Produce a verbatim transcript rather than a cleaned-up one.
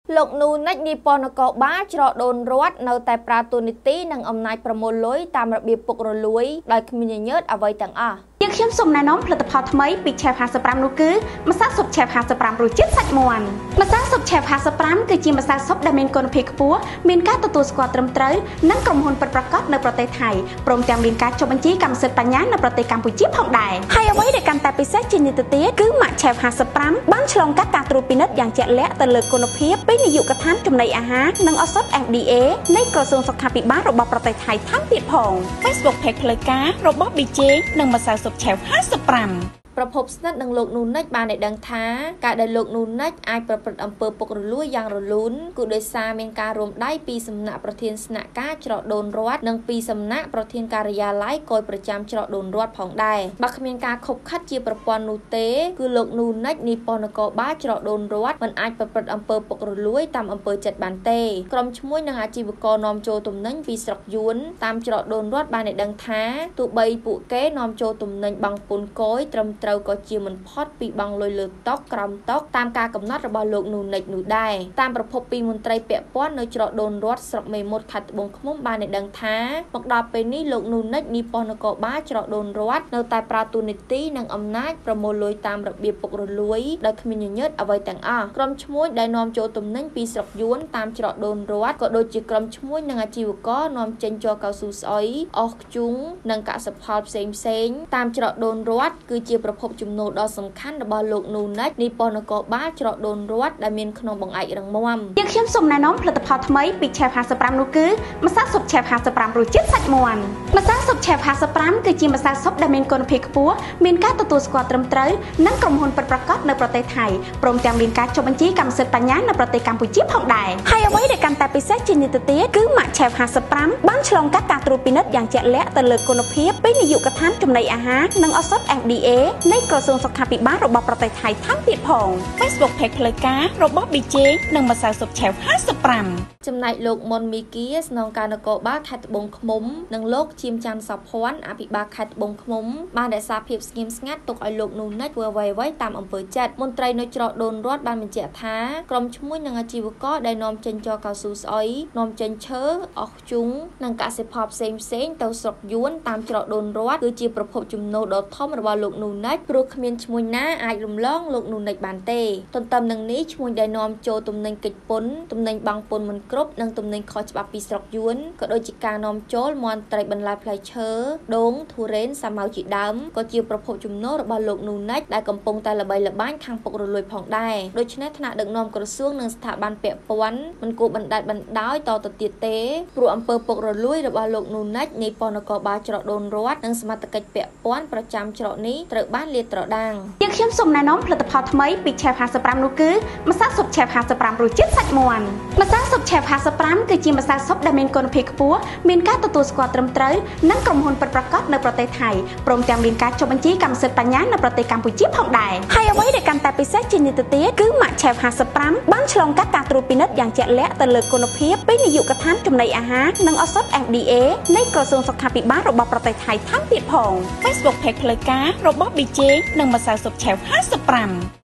លោកនូនិចនីពនកោបាច្រកដូនរត់នៅតែប្រាទូនីតិនិងអំណាចប្រមូលលុយតាមរបៀបពុករលួយដោយគ្មានញើតអ្វីទាំងអស់យើងខ្ញុំសូមណែនាំផលិតផលថ្មីពី Chef ห้าสิบห้าនោះគឺម្សៅស៊ុប Chef ห้าสิบห้ารសជាតិសាច់មាន់ម្សៅស៊ុប Chef ห้าสิบห้าគឺជាម្សៅស៊ុបដែលមានគុណភាពខ្ពស់មានការទទួលស្គាល់ត្រឹមត្រូវនិងក្រុមហ៊ុនពិតប្រាកដនៅប្រទេសថៃព្រមទាំងមានការចុះបញ្ជីកម្មសិទ្ធិបញ្ញានៅប្រទេសកម្ពុជាផងដែរហើយអ្វីដែលកាន់តែពិសេសជាងនេះទៅទៀតគឺម៉ាក់ Chef ห้าสิบห้าបានឆ្លងកាត់ការត្រួតពិនិត្យយ៉ាងជាក់លាក់ទៅលើគុណភាពពីនាយកដ្ឋានចំណីអាហារនិងឱសថ F D A នៃក្រសួងសុខាភិបាលរបស់ប្រទេសថៃថែមទៀតផង Facebook Page ផ្លូវការរបស់ ប៊ី เจ និងម្សៅស៊ុប Chef ห้าสิบห้าប្រភពស្និទ្ធនឹងលោកនូនិចបានឲ្យដឹងថាការដែលលោកនូនិចអាចប្រព្រឹត្តអំពើពុករលួយយ៉ាងរលូនគឺដោយសារមានការរួមដៃពីសំណាក់ប្រធានស្នាក់ការច្រកដូនរត់និងពីសំណាក់ប្រធានការិយាល័យគយប្រចាំច្រកដូនរត់ផងដែរបើគ្មានការខົບខិតជាប្រព័ន្ធនោះទេគឺលោកនូនិចនីពនកោបាច្រកដូនរត់មិនអាចប្រព្រឹត្តអំពើពុករលួយតាមអំពើចិត្តបានទេក្រុមឈ្មួញនិងអាជីវករនាំចូលទំនិញពីស្រុកយួនតាមច្រកដូនរត់បានឲ្យដឹងថាទោះបីពួកគេនាំចូលទំនិញបង់ពន្ធគយត្រឹមត្រូវក៏ជាមិនផុតពីបង់លុយលើតុកក្រោមតុកតាមការកំណត់របស់លោកនូនិចនោះដែរតាមប្រភពពីមន្ត្រីពាក់ព័ន្ធនៅច្រកដូនរត់ស្រុកមេមត់ខេត្តត្បូងឃ្មុំបានឲ្យដឹងថាមកដល់ពេលនេះលោកនូនិចនីពនកោបាច្រកដូនរត់នៅតែប្រើទូនីតិនិងអំណាចប្រមូលលុយតាមរបៀបពុករលួយដោយគ្មានញញើតអ្វីទាំងអស់ក្រុមឈ្មួញដែលនាំចូលទំនិញពីស្រុកយួនតាមច្រកដូនរត់ក៏ដូចជាក្រុមឈ្មួញនិងអាជីវករនាំចេញជ័រកៅស៊ូស្អុយអស់ខ្ជុងនិងកសិផលផ្សេងផ្សេងតាមច្រកដូនរត់គឺជាប្រភពចំណូលដ៏សំខាន់របស់លោកនូនិចនីពនកោបាច្រកដូនរត់ដែលមានក្នុងបង្អែករឹងមាំយើងខ្ញុំសូមណែនាំផលិតផលថ្មីពី Chef ห้าสิบห้าនោះគឺម្សៅស៊ុប Chef ห้าสิบห้ารសជាតិសាច់មាន់ម្សៅស៊ុប Chef ห้าสิบห้าគឺជាម្សៅស៊ុបដែលមានគុណភាពខ្ពស់មានការទទួលស្គាល់ត្រឹមត្រូវនិងក្រុមហ៊ុនពិតប្រាកដនៅប្រទេសថៃព្រមទាំងមានការចុះបញ្ជីកម្មសិទ្ធិបញ្ញានៅប្រទេសកម្ពុជាផងដែរហើយអ្វីដែលកាន់តែពិសេសជាងនេះទៅទៀតគឺម៉ាក់ Chef ห้าสิบห้าបានឆ្លងកាត់ការត្រួតពិនិត្យយ៉ាងជាក់លាក់ទៅលើគុណភាពពីនាយកដ្ឋានចំណីអាហារនិងឱសថ F D A នៃក្រសួងសុខាភិបាលរបស់ប្រទេសថៃថែមទៀតផង Facebook Page ផ្លូវការរបស់ ប៊ី เจ និងម្សៅស៊ុប Chef ห้าสิบห้าចំណែកលោកមុនមីគីស្នងការនគរបាលខេត្តត្បូងឃ្មុំនិងលោកជាមច័ន្ទសភ័ណ្ឌអភិបាលខេត្តត្បូងឃ្មុំបានរក្សាភាពស្ងៀមស្ងាត់ទុកឲ្យលោកនូនិចធ្វើអ្វីៗតាមអំពើចិត្តមន្ត្រីនៅច្រកដូនរត់បានបញ្ជាក់ថាក្រុមឈ្មួញនិងអាជីវករដែលនាំចេញជ័រកៅស៊ូស្អុយនាំចេញឈើអស់ខ្ជុងនិងកសិផលផ្សេងផ្សេងទៅស្រុកយួនតាមច្រកដូនរត់គឺជាប្រភពចំណូលដ៏ធំរបស់លោកនូនិចព្រោះគ្មានឈ្មួញណាអាចរំលងលោកនូនិចបានទេទន្ទឹមនឹងនេះឈ្មួញដែលនាំចូលទំនិញកិច្ចពន្ធទំនិញបង់ពន្ធមិនគ្រប់និងទំនិញខុសច្បាប់ពីស្រុកយួនក៏ដូចជាការនាំចូលមាន់ត្រីបន្លែផ្លែឈើដូងធូរ៉េនសាម៉ៅជាដើមក៏ជាប្រភពចំណូលរបស់លោកនូនិចដែលកំពុងតែល្បីល្បាញខាងពុករលួយផងដែរដូច្នេះថ្នាក់ដឹកនាំក្រសួងនិងស្ថាប័នពាក់ព័ន្ធមិនគួរបណ្តែតបណ្តោយតទៅទៀតទេព្រោះអំពើពុករលួយរបស់លោកនូនិចនីពនកោបាច្រកដូនរត់និងសមត្ថកិច្ចពាក់ព័ន្ធប្រចាំច្រកនេះត្រូវបានលាតត្រដាងយើងខ្ញុំសូមណែនាំផលិតផលថ្មីពី Chef ห้าสิบห้าនោះគឺម្សៅស៊ុប Chef ห้าสิบห้ารសជាតិសាច់មាន់ម្សៅស៊ុប Chef ห้าสิบห้าគឺជាម្សៅស៊ុបដែលមានគុណភាពខ្ពស់មានការទទួលស្គាល់ត្រឹមត្រូវនិងក្រុមហ៊ុនពិតប្រាកដនៅប្រទេសថៃព្រមទាំងមានការចុះបញ្ជីកម្មសិទ្ធិបញ្ញានៅប្រទេសកម្ពុជាផងដែរហើយអ្វីដែលកាន់តែពិសេសជាងនេះទៅទៀតគឺម៉ាក់ Chef ห้าสิบห้าបានឆ្លងកាត់ការត្រួតពិនិត្យយ៉ាងជាក់លាក់ទៅលើគុណភាពពីនាយកដ្ឋានចំណីអាហារនិងឱសថ F D A នៃក្រសួងសុខាភិបាលរបស់ប្រទេសថៃថែមទៀតផង Facebook Page ផ្លូវការរបស់ ប៊ី เจ និងម្សៅស៊ុប Chef ห้าสิบห้า